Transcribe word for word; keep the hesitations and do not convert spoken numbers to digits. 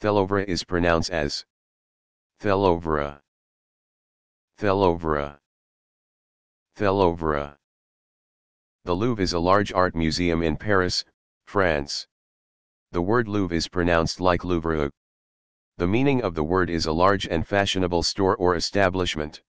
The Louvre is pronounced as The Louvre. The Louvre. The Louvre. The Louvre is a large art museum in Paris, France. The word Louvre is pronounced like lou-vruh. The meaning of the word is a large and fashionable store or establishment.